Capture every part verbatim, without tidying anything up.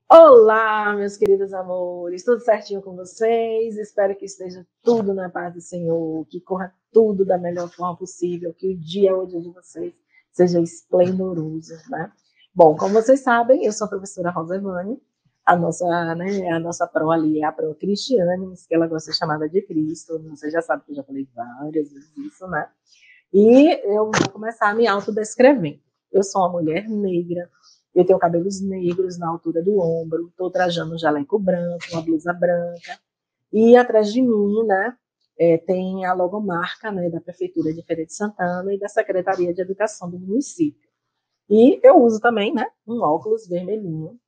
Olá, meus queridos amores, tudo certinho com vocês? Espero que esteja tudo na paz do Senhor, que corra tudo da melhor forma possível, que o dia hoje de vocês seja esplendoroso, né? Bom, como vocês sabem, eu sou a professora Rosa Evane, a nossa, né, a nossa pro ali é a pro Cristiane, que ela gosta de ser chamada de Cristo, você já sabe que eu já falei várias vezes isso, né? E eu vou começar me autodescrevendo. Eu sou uma mulher negra, eu tenho cabelos negros na altura do ombro, estou trajando um jaleco branco, uma blusa branca, e atrás de mim, né, é, tem a logomarca, né, da Prefeitura de Feira de Santana e da Secretaria de Educação do município. E eu uso também, né, um óculos vermelhinho.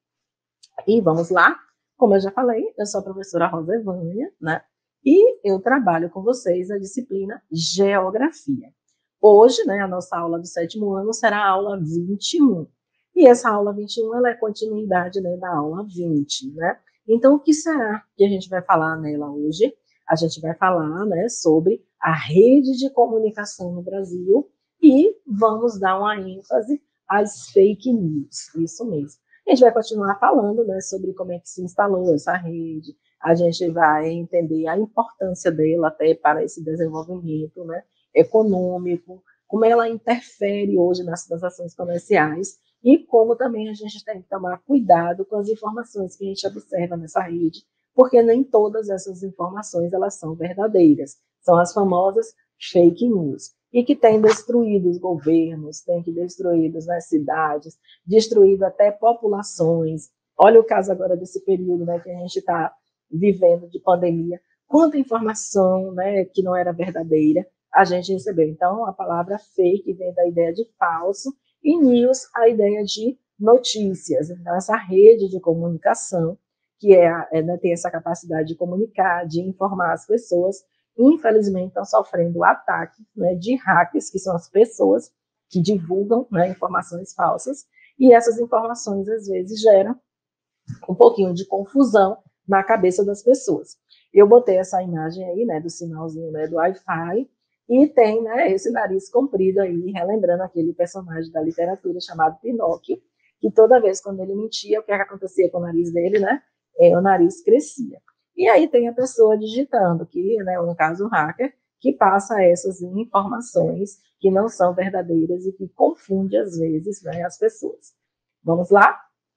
E vamos lá, como eu já falei, eu sou a professora Rosa Evânia, né, e eu trabalho com vocês a disciplina Geografia. Hoje, né, a nossa aula do sétimo ano será a aula vinte e um. E essa aula vinte e um ela é continuidade, né, da aula vinte, né? Então, o que será que a gente vai falar nela hoje? A gente vai falar, né, sobre a rede de comunicação no Brasil e vamos dar uma ênfase às fake news, isso mesmo. A gente vai continuar falando, né, sobre como é que se instalou essa rede, a gente vai entender a importância dela até para esse desenvolvimento, né, econômico, como ela interfere hoje nas transações comerciais e como também a gente tem que tomar cuidado com as informações que a gente observa nessa rede, porque nem todas essas informações elas são verdadeiras, são as famosas fake news, e que têm destruído os governos, têm que destruído as cidades, destruído até populações. Olha o caso agora desse período, né, que a gente está vivendo de pandemia, quanta informação, né, que não era verdadeira a gente recebeu. Então, a palavra fake vem da ideia de falso e news, a ideia de notícias. Então, essa rede de comunicação, que é, é né, tem essa capacidade de comunicar, de informar as pessoas, infelizmente estão sofrendo ataque, né, de hackers, que são as pessoas que divulgam, né, informações falsas, e essas informações, às vezes, geram um pouquinho de confusão na cabeça das pessoas. Eu botei essa imagem aí, né, do sinalzinho, né, do Wi-Fi, e tem, né, esse nariz comprido aí, relembrando aquele personagem da literatura chamado Pinóquio, que toda vez quando ele mentia, o que, é que acontecia com o nariz dele, né? É, o nariz crescia. E aí tem a pessoa digitando, que, né, no caso o hacker, que passa essas informações que não são verdadeiras e que confunde, às vezes, né, as pessoas. Vamos lá?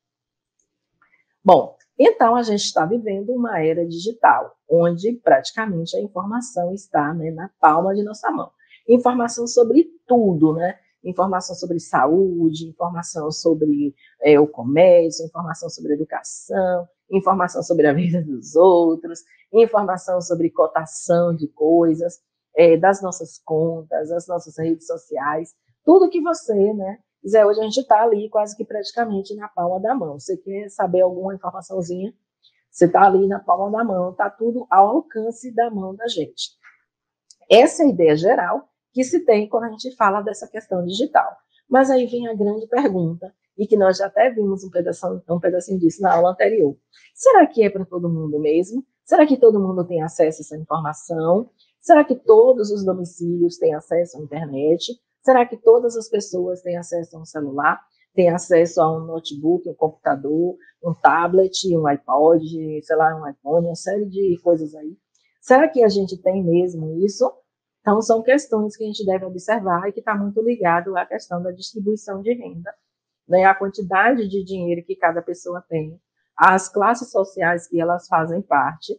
Bom, então a gente está vivendo uma era digital, onde praticamente a informação está, né, na palma de nossa mão. Informação sobre tudo, né? Informação sobre saúde, informação sobre é, o comércio, informação sobre educação, informação sobre a vida dos outros, informação sobre cotação de coisas, é, das nossas contas, das nossas redes sociais, tudo que você, né, Zé, hoje a gente está ali quase que praticamente na palma da mão. Você quer saber alguma informaçãozinha? Você está ali na palma da mão, está tudo ao alcance da mão da gente. Essa é a ideia geral que se tem quando a gente fala dessa questão digital. Mas aí vem a grande pergunta, e que nós já até vimos um pedacinho, um pedacinho disso na aula anterior. Será que é para todo mundo mesmo? Será que todo mundo tem acesso a essa informação? Será que todos os domicílios têm acesso à internet? Será que todas as pessoas têm acesso a um celular? Têm acesso a um notebook, um computador, um tablet, um iPod, sei lá, um iPhone, uma série de coisas aí. Será que a gente tem mesmo isso? Então, são questões que a gente deve observar e que está muito ligado à questão da distribuição de renda, né? A quantidade de dinheiro que cada pessoa tem, as classes sociais que elas fazem parte.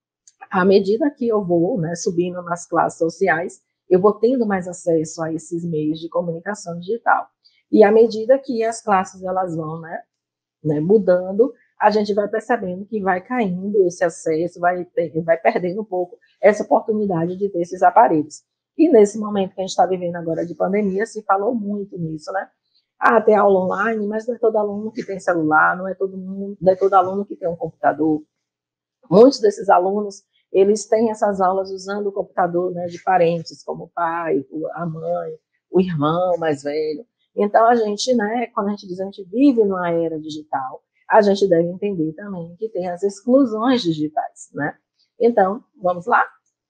À medida que eu vou, né, subindo nas classes sociais, eu vou tendo mais acesso a esses meios de comunicação digital. E à medida que as classes elas vão, né, né, mudando, a gente vai percebendo que vai caindo esse acesso, vai, vai perdendo um pouco essa oportunidade de ter esses aparelhos. E nesse momento que a gente está vivendo agora de pandemia, se falou muito nisso, né? Ah, tem aula online, mas não é todo aluno que tem celular, não é todo mundo, não é todo aluno que tem um computador. Muitos desses alunos, eles têm essas aulas usando o computador, né, de parentes, como o pai, a mãe, o irmão mais velho. Então, a gente, né, quando a gente diz que a gente vive numa era digital, a gente deve entender também que tem as exclusões digitais, né? Então, vamos lá?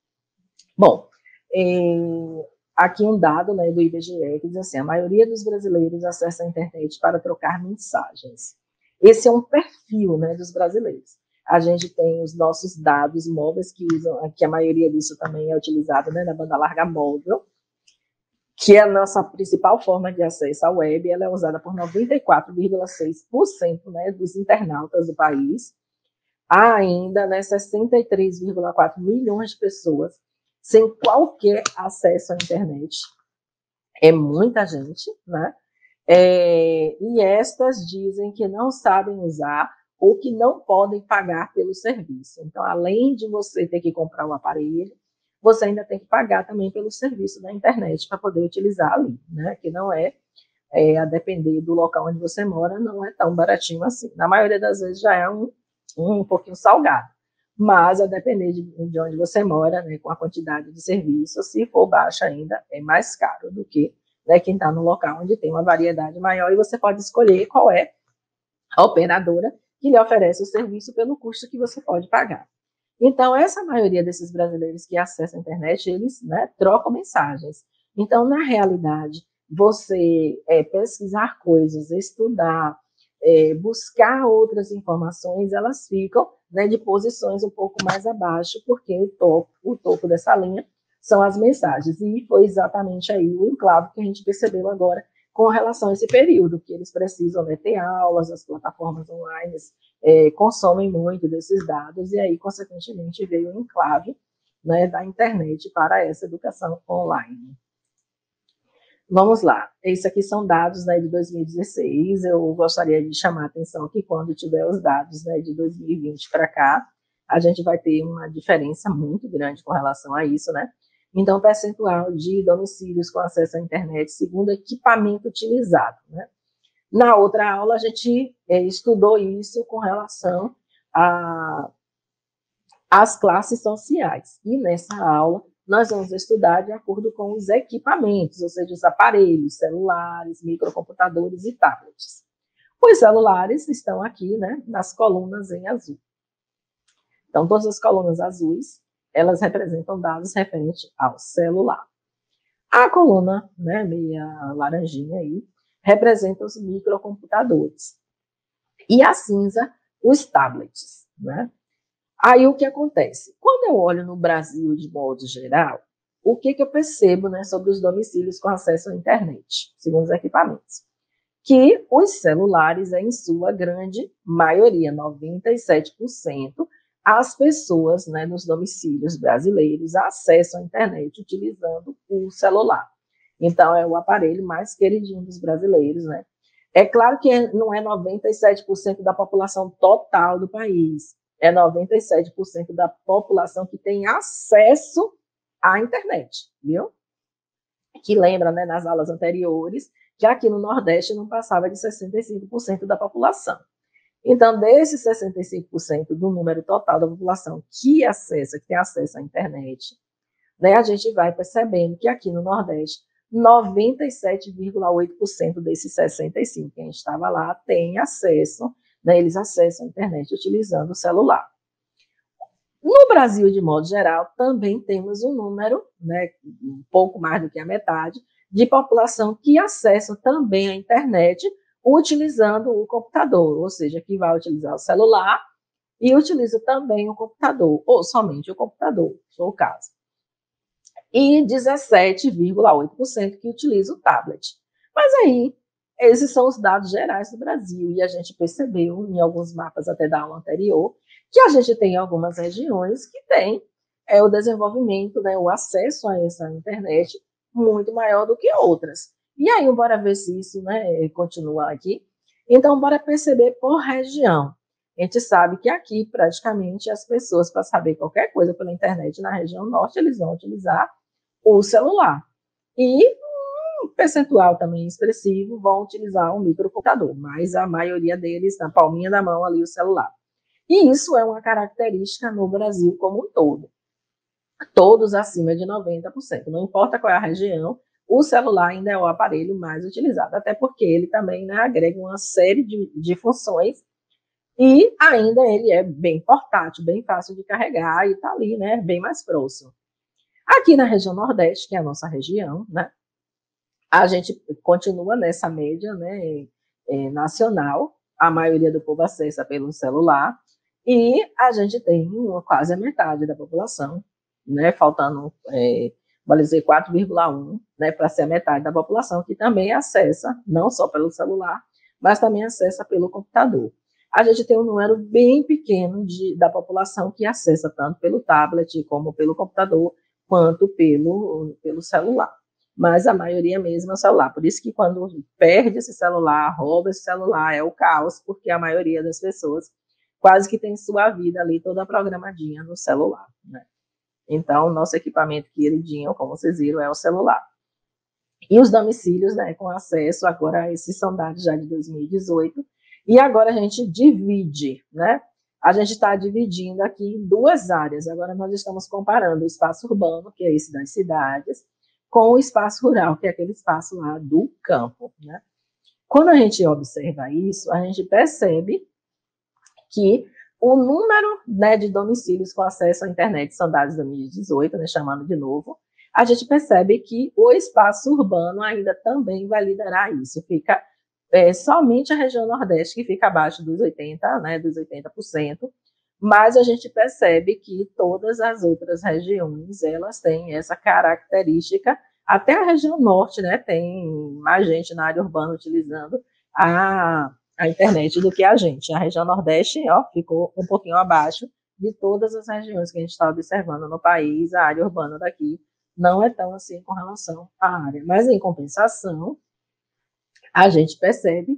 Bom, é, aqui um dado, né, do I B G E que diz assim, a maioria dos brasileiros acessa a internet para trocar mensagens. Esse é um perfil, né, dos brasileiros. A gente tem os nossos dados móveis, que usam, que a maioria disso também é utilizado, né, na banda larga móvel, que é a nossa principal forma de acesso à web. Ela é usada por noventa e quatro vírgula seis por cento, né, dos internautas do país. Há ainda, né, sessenta e três vírgula quatro milhões de pessoas sem qualquer acesso à internet. É muita gente, né? É, e estas dizem que não sabem usar ou que não podem pagar pelo serviço. Então, além de você ter que comprar o aparelho, você ainda tem que pagar também pelo serviço da internet para poder utilizar ali, né? Que não é, é, a depender do local onde você mora, não é tão baratinho assim. Na maioria das vezes já é um, um pouquinho salgado, mas a depender de, de onde você mora, né, com a quantidade de serviço, se for baixa ainda, é mais caro do que, né, quem está no local onde tem uma variedade maior, e você pode escolher qual é a operadora que lhe oferece o serviço pelo custo que você pode pagar. Então, essa maioria desses brasileiros que acessam a internet, eles, né, trocam mensagens. Então, na realidade, você é, pesquisar coisas, estudar, é, buscar outras informações, elas ficam, né, de posições um pouco mais abaixo, porque o topo, o topo dessa linha são as mensagens. E foi exatamente aí o enclave que a gente percebeu agora com relação a esse período, que eles precisam, né, ter aulas, as plataformas online é, consomem muito desses dados, e aí, consequentemente, veio o enclave, né, da internet para essa educação online. Vamos lá, esses aqui são dados, né, de dois mil e dezesseis, eu gostaria de chamar a atenção que quando tiver os dados, né, de dois mil e vinte para cá, a gente vai ter uma diferença muito grande com relação a isso, né? Então, percentual de domicílios com acesso à internet segundo equipamento utilizado, né? Na outra aula, a gente é, estudou isso com relação às classes sociais. E nessa aula, nós vamos estudar de acordo com os equipamentos, ou seja, os aparelhos, celulares, microcomputadores e tablets. Os celulares estão aqui, né, nas colunas em azul. Então, todas as colunas azuis, elas representam dados referentes ao celular. A coluna, né, meia laranjinha aí, representa os microcomputadores. E a cinza, os tablets, né? Aí o que acontece? Quando eu olho no Brasil de modo geral, o que, que eu percebo, né, sobre os domicílios com acesso à internet, segundo os equipamentos? Que os celulares, em sua grande maioria, noventa e sete por cento, as pessoas, né, nos domicílios brasileiros acessam a internet utilizando o celular. Então, é o aparelho mais queridinho dos brasileiros, né? É claro que não é noventa e sete por cento da população total do país, é noventa e sete por cento da população que tem acesso à internet, viu? Que lembra, né, nas aulas anteriores, que aqui no Nordeste não passava de sessenta e cinco por cento da população. Então, desses sessenta e cinco por cento do número total da população que acessa, que tem acesso à internet, né, a gente vai percebendo que aqui no Nordeste, noventa e sete vírgula oito por cento desses sessenta e cinco por cento que a gente estava lá tem acesso, né, eles acessam a internet utilizando o celular. No Brasil, de modo geral, também temos um número, né, um pouco mais do que a metade, de população que acessa também a internet utilizando o computador, ou seja, que vai utilizar o celular e utiliza também o computador, ou somente o computador, se for o caso. E dezessete vírgula oito por cento que utiliza o tablet. Mas aí, esses são os dados gerais do Brasil, e a gente percebeu em alguns mapas até da aula anterior, que a gente tem algumas regiões que têm é, o desenvolvimento, né, o acesso a essa internet muito maior do que outras. E aí, bora ver se isso, né, continua aqui. Então, bora perceber por região. A gente sabe que aqui, praticamente, as pessoas, para saber qualquer coisa pela internet na região norte, eles vão utilizar o celular. E um percentual também expressivo vão utilizar um microcomputador, mas a maioria deles, na palminha da mão ali, o celular. E isso é uma característica no Brasil como um todo. Todos acima de noventa por cento. Não importa qual é a região, o celular ainda é o aparelho mais utilizado, até porque ele também, né, agrega uma série de, de funções e ainda ele é bem portátil, bem fácil de carregar e está ali, né, bem mais próximo. Aqui na região Nordeste, que é a nossa região, né, a gente continua nessa média, né, é, nacional, a maioria do povo acessa pelo celular, e a gente tem uma, quase a metade da população, né, faltando, é, vale dizer, quatro vírgula um, né, para ser a metade da população, que também acessa, não só pelo celular, mas também acessa pelo computador. A gente tem um número bem pequeno de, da população que acessa tanto pelo tablet, como pelo computador, quanto pelo, pelo celular. Mas a maioria mesmo é o celular. Por isso que quando perde esse celular, rouba esse celular, é o caos, porque a maioria das pessoas quase que tem sua vida ali toda programadinha no celular, né? Então, nosso equipamento queridinho, como vocês viram, é o celular. E os domicílios, né, com acesso, agora esses são dados já de dois mil e dezoito, e agora a gente divide, né? A gente está dividindo aqui em duas áreas. Agora nós estamos comparando o espaço urbano, que é esse das cidades, com o espaço rural, que é aquele espaço lá do campo, né? Quando a gente observa isso, a gente percebe que o número, né, de domicílios com acesso à internet, são dados de dois mil e dezoito, né, chamando de novo, a gente percebe que o espaço urbano ainda também vai liderar isso. Fica é, somente a região Nordeste que fica abaixo dos oitenta por cento, né, dos oitenta por cento, mas a gente percebe que todas as outras regiões, elas têm essa característica. Até a região Norte, né, tem mais gente na área urbana utilizando a a internet do que a gente. A região Nordeste, ó, ficou um pouquinho abaixo de todas as regiões que a gente está observando no país. A área urbana daqui não é tão assim com relação à área. Mas, em compensação, a gente percebe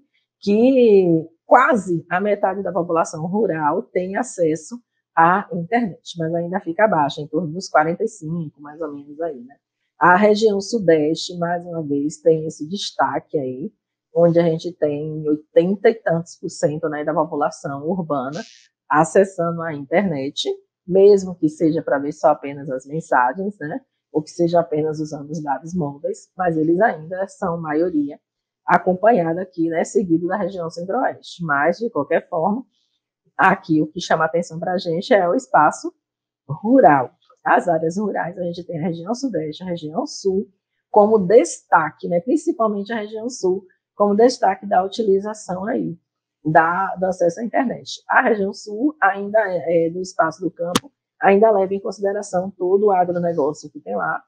que quase a metade da população rural tem acesso à internet, mas ainda fica abaixo, em torno dos quarenta e cinco, mais ou menos aí, né? A região Sudeste, mais uma vez, tem esse destaque aí, onde a gente tem oitenta e tantos por cento, né, da população urbana acessando a internet, mesmo que seja para ver só apenas as mensagens, né, ou que seja apenas usando os dados móveis, mas eles ainda são maioria, acompanhada aqui, né, seguido da região Centro-Oeste. Mas, de qualquer forma, aqui o que chama atenção para a gente é o espaço rural. As áreas rurais, a gente tem a região Sudeste, a região Sul, como destaque, né, principalmente a região Sul, como destaque da utilização aí, da, do acesso à internet. A região sul, ainda é, do espaço do campo, ainda leva em consideração todo o agronegócio que tem lá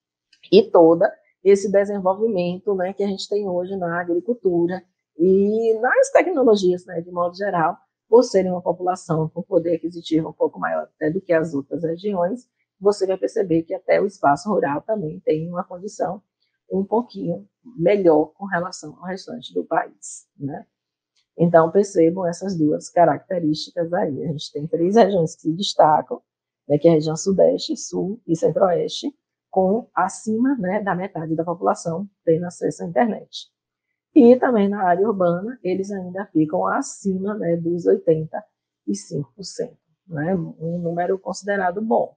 e todo esse desenvolvimento, né, que a gente tem hoje na agricultura e nas tecnologias, né, de modo geral, por serem uma população com poder aquisitivo um pouco maior até do que as outras regiões, você vai perceber que até o espaço rural também tem uma condição um pouquinho melhor com relação ao restante do país, né? Então, percebam essas duas características aí. A gente tem três regiões que se destacam, né, que é a região Sudeste, Sul e Centro-Oeste, com acima, né, da metade da população tendo acesso à internet. E também na área urbana, eles ainda ficam acima, né, dos oitenta e cinco por cento, né? Um número considerado bom.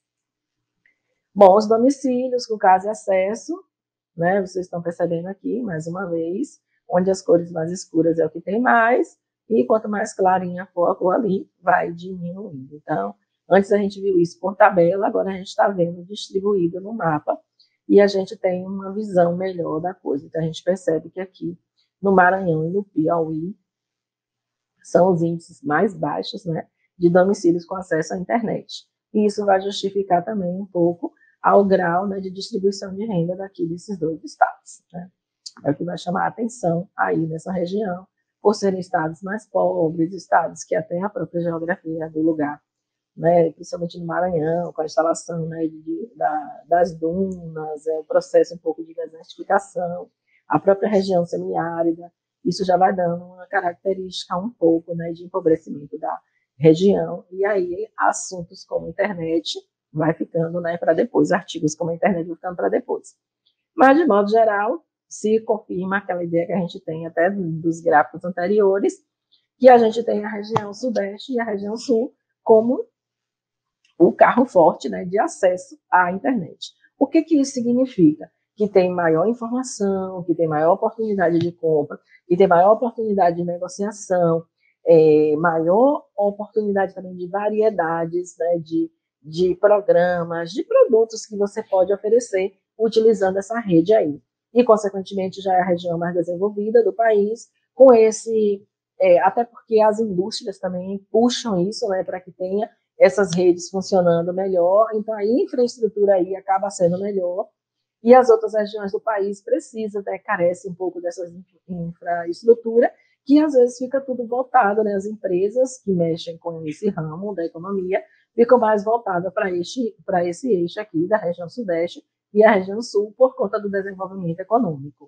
Bom, os domicílios com casa e acesso, né, vocês estão percebendo aqui, mais uma vez, onde as cores mais escuras é o que tem mais, e quanto mais clarinha for a cor ali, vai diminuindo. Então, antes a gente viu isso por tabela, agora a gente está vendo distribuído no mapa, e a gente tem uma visão melhor da coisa. Então, a gente percebe que aqui, no Maranhão e no Piauí, são os índices mais baixos, né, de domicílios com acesso à internet. E isso vai justificar também um pouco ao grau, né, de distribuição de renda daqui desses dois estados, né? É o que vai chamar a atenção aí nessa região, por serem estados mais pobres, estados que até a própria geografia do lugar, né, principalmente no Maranhão, com a instalação, né, de, da, das dunas, é, o processo um pouco de desertificação, a própria região semiárida, isso já vai dando uma característica um pouco, né, de empobrecimento da região, e aí assuntos como internet vai ficando, né, para depois, artigos como a internet vão ficando para depois. Mas, de modo geral, se confirma aquela ideia que a gente tem até dos gráficos anteriores, que a gente tem a região Sudeste e a região Sul como o carro forte, né, de acesso à internet. O que, que isso significa? Que tem maior informação, que tem maior oportunidade de compra, que tem maior oportunidade de negociação, é, maior oportunidade também de variedades, né, de de programas, de produtos que você pode oferecer utilizando essa rede aí. E, consequentemente, já é a região mais desenvolvida do país, com esse é, até porque as indústrias também puxam isso, né, para que tenha essas redes funcionando melhor, então a infraestrutura aí acaba sendo melhor, e as outras regiões do país precisam, né, carecem um pouco dessa infraestrutura, que às vezes fica tudo voltado, né, as empresas que mexem com esse ramo da economia ficam mais voltadas para esse, para esse eixo aqui da região sudeste e a região sul por conta do desenvolvimento econômico.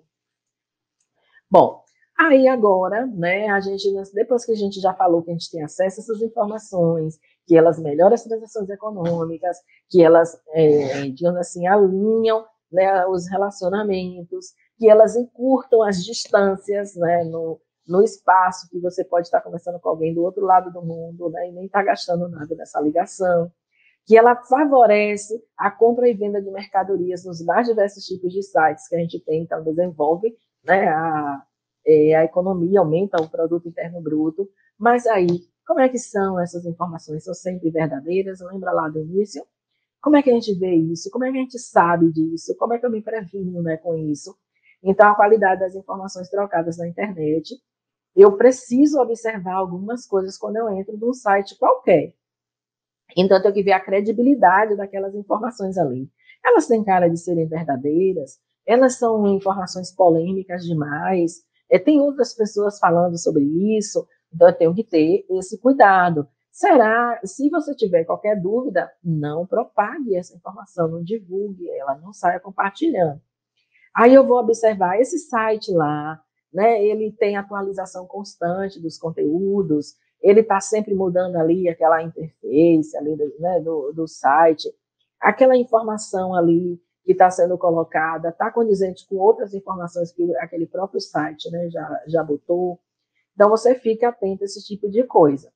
Bom, aí agora, né, a gente, depois que a gente já falou que a gente tem acesso a essas informações, que elas melhoram as transações econômicas, que elas, é, digamos assim, alinham, né, os relacionamentos, que elas encurtam as distâncias, né, no, no espaço que você pode estar conversando com alguém do outro lado do mundo, né, e nem estar gastando nada nessa ligação, que ela favorece a compra e venda de mercadorias nos mais diversos tipos de sites que a gente tem, então desenvolve, né, a, a economia, aumenta o produto interno bruto, mas aí, como é que são essas informações? São sempre verdadeiras? Lembra lá do início? Como é que a gente vê isso? Como é que a gente sabe disso? Como é que eu me previno, né, com isso? Então, a qualidade das informações trocadas na internet, eu preciso observar algumas coisas quando eu entro num site qualquer. Então, eu tenho que ver a credibilidade daquelas informações ali. Elas têm cara de serem verdadeiras? Elas são informações polêmicas demais? É, tem outras pessoas falando sobre isso? Então, eu tenho que ter esse cuidado. Será, se você tiver qualquer dúvida, não propague essa informação, não divulgue ela, não saia compartilhando. Aí eu vou observar esse site lá, né? Ele tem atualização constante dos conteúdos, ele está sempre mudando ali aquela interface ali do, né, do, do site, aquela informação ali que está sendo colocada, está condizente com outras informações que aquele próprio site, né, já, já botou. Então, você fica atento a esse tipo de coisa.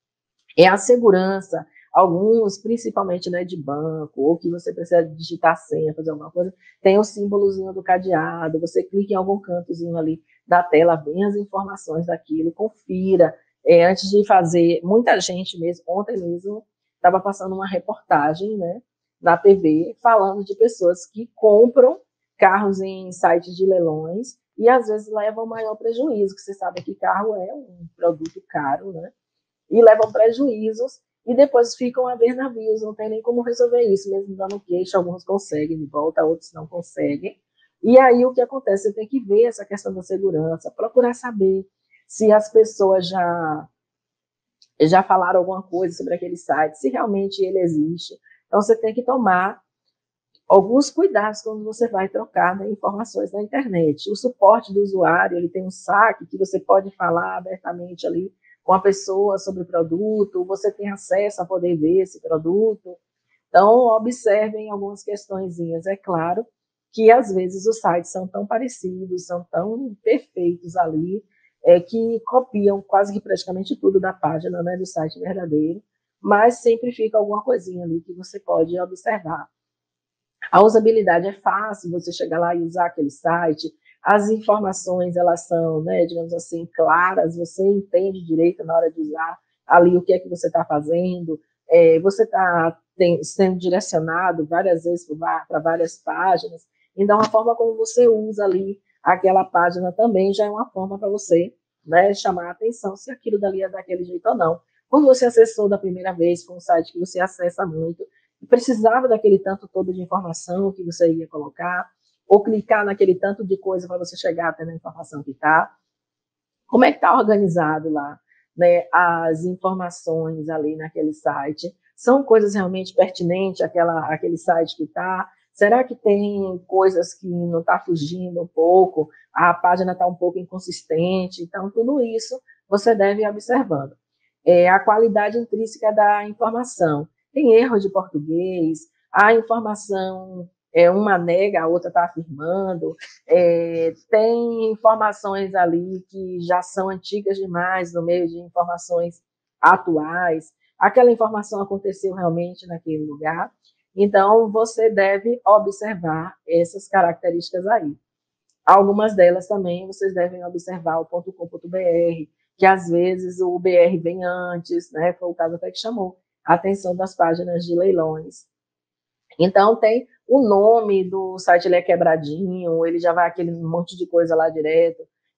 É a segurança, alguns, principalmente, né, de banco, ou que você precisa digitar senha, fazer alguma coisa, tem o símbolozinho do cadeado, você clica em algum cantozinho ali da tela, vem as informações daquilo, confira. É, antes de fazer, muita gente mesmo, ontem mesmo, estava passando uma reportagem, né, na T V, falando de pessoas que compram carros em sites de leilões e às vezes levam maior prejuízo, que você sabe que carro é um produto caro, né, e levam prejuízos e depois ficam a ver navios, não tem nem como resolver isso, mesmo dando queixa, alguns conseguem de volta, outros não conseguem. E aí o que acontece? Você tem que ver essa questão da segurança, procurar saber se as pessoas já, já falaram alguma coisa sobre aquele site, se realmente ele existe. Então você tem que tomar alguns cuidados quando você vai trocar, né, informações na internet. O suporte do usuário, ele tem um saque que você pode falar abertamente ali com a pessoa sobre o produto, você tem acesso a poder ver esse produto. Então, observem algumas questõezinhas. É claro que, às vezes, os sites são tão parecidos, são tão perfeitos ali, é, que copiam quase que praticamente tudo da página, né, do site verdadeiro, mas sempre fica alguma coisinha ali que você pode observar. A usabilidade é fácil, você chegar lá e usar aquele site, as informações, elas são, né, digamos assim, claras, você entende direito na hora de usar ali o que é que você está fazendo, é, você está sendo direcionado várias vezes para várias páginas, então a forma como você usa ali aquela página também já é uma forma para você, né, chamar a atenção se aquilo dali é daquele jeito ou não. Quando você acessou da primeira vez, foi um site que você acessa muito, precisava daquele tanto todo de informação que você ia colocar, ou clicar naquele tanto de coisa para você chegar até na informação que está. Como é que está organizado lá, né, as informações ali naquele site? São coisas realmente pertinentes àquela, àquele site que está? Será que tem coisas que não está fugindo um pouco? A página está um pouco inconsistente? Então, tudo isso você deve ir observando. É, a qualidade intrínseca da informação. Tem erro de português, a informação, é, uma nega, a outra está afirmando, é, tem informações ali que já são antigas demais no meio de informações atuais, aquela informação aconteceu realmente naquele lugar, então você deve observar essas características aí. Algumas delas também vocês devem observar o .com.br, que às vezes o B R vem antes, né? Foi o caso até que chamou a atenção das páginas de leilões. Então, tem o nome do site, ele é quebradinho, ele já vai aquele monte de coisa lá direto.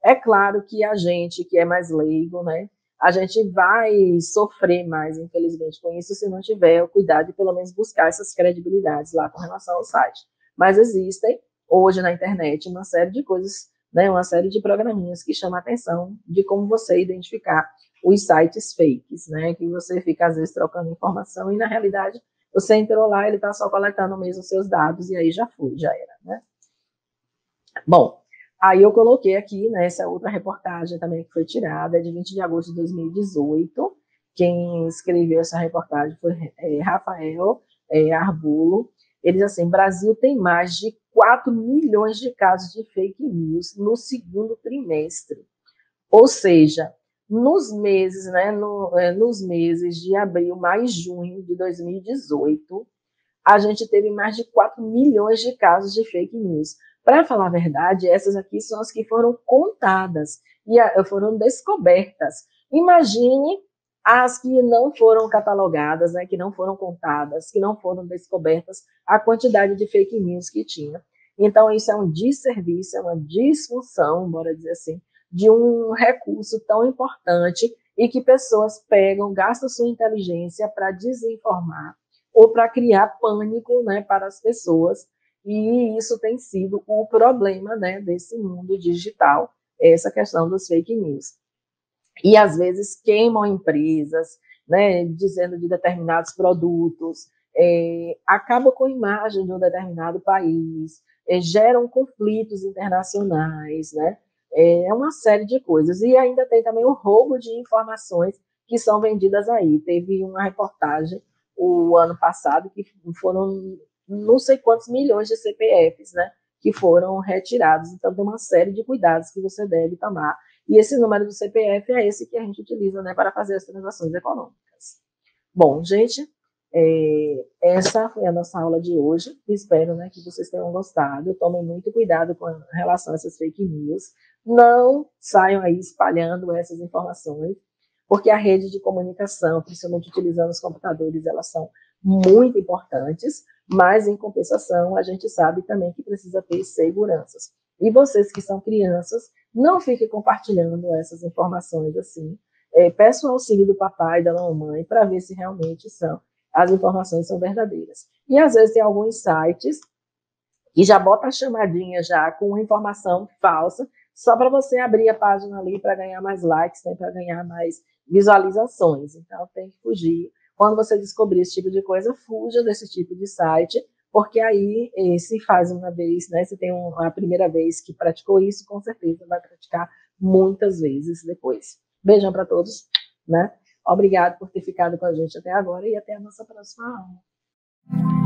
É claro que a gente que é mais leigo, né, a gente vai sofrer mais, infelizmente, com isso, se não tiver o cuidado de pelo menos buscar essas credibilidades lá com relação ao site. Mas existem, hoje na internet, uma série de coisas, né, uma série de programinhas que chamam a atenção de como você identificar os sites fakes, né, que você fica, às vezes, trocando informação e, na realidade, você entrou lá, ele está só coletando mesmo os seus dados e aí já foi, já era, né? Bom, aí eu coloquei aqui, né, essa outra reportagem também que foi tirada, é de vinte de agosto de dois mil e dezoito. Quem escreveu essa reportagem foi é, Rafael é, Arbulo. Ele diz assim: Brasil tem mais de quatro milhões de casos de fake news no segundo trimestre. Ou seja, nos meses, né, no, é, nos meses de abril, maio e junho de dois mil e dezoito, a gente teve mais de quatro milhões de casos de fake news. Para falar a verdade, essas aqui são as que foram contadas e foram descobertas. Imagine as que não foram catalogadas, né, que não foram contadas, que não foram descobertas, a quantidade de fake news que tinha. Então, isso é um desserviço, é uma disfunção, bora dizer assim, de um recurso tão importante e que pessoas pegam, gastam sua inteligência para desinformar ou para criar pânico, né, para as pessoas, e isso tem sido o problema, né, desse mundo digital, essa questão dos fake news. E às vezes queimam empresas, né, dizendo de determinados produtos, é, acabam com a imagem de um determinado país, é, geram conflitos internacionais, né, é uma série de coisas. E ainda tem também o roubo de informações que são vendidas aí. Teve uma reportagem o ano passado que foram não sei quantos milhões de C P Fs, né, que foram retirados. Então tem uma série de cuidados que você deve tomar. E esse número do C P F é esse que a gente utiliza, né, para fazer as transações econômicas. Bom, gente, é, essa foi a nossa aula de hoje. Espero, né, que vocês tenham gostado. Tomem muito cuidado com relação a essas fake news. Não saiam aí espalhando essas informações, porque a rede de comunicação, principalmente utilizando os computadores, elas são muito importantes, mas, em compensação, a gente sabe também que precisa ter seguranças. E vocês que são crianças, não fiquem compartilhando essas informações assim. É, peçam o auxílio do papai e da mamãe para ver se realmente são, as informações são verdadeiras. E, às vezes, tem alguns sites que já bota a chamadinha já com informação falsa, só para você abrir a página ali para ganhar mais likes, né, para ganhar mais visualizações. Então, tem que fugir. Quando você descobrir esse tipo de coisa, fuja desse tipo de site, porque aí, se faz uma vez, né, se tem uma primeira vez que praticou isso, com certeza vai praticar muitas vezes depois. Beijão para todos, né? Obrigado por ter ficado com a gente até agora e até a nossa próxima aula.